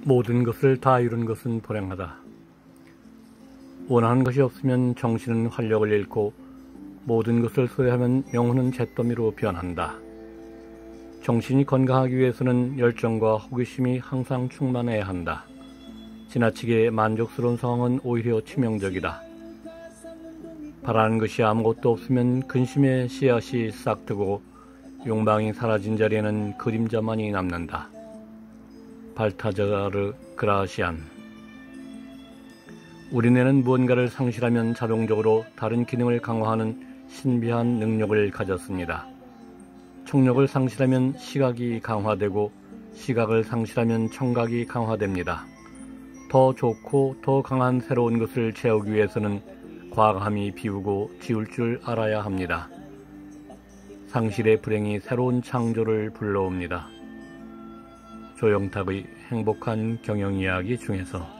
모든 것을 다 이룬 것은 불행하다. 원하는 것이 없으면 정신은 활력을 잃고 모든 것을 소유하면 영혼은 잿더미로 변한다. 정신이 건강하기 위해서는 열정과 호기심이 항상 충만해야 한다. 지나치게 만족스러운 상황은 오히려 치명적이다. 바라는 것이 아무것도 없으면 근심의 씨앗이 싹트고 욕망이 사라진 자리에는 그림자만이 남는다. 발타자르 그라시안. 우리 뇌는 무언가를 상실하면 자동적으로 다른 기능을 강화하는 신비한 능력을 가졌습니다. 청력을 상실하면 시각이 강화되고 시각을 상실하면 청각이 강화됩니다. 더 좋고 더 강한 새로운 것을 채우기 위해서는 과감히 비우고 지울 줄 알아야 합니다. 상실의 불행이 새로운 창조를 불러옵니다. 조영탁의 행복한 경영 이야기 중에서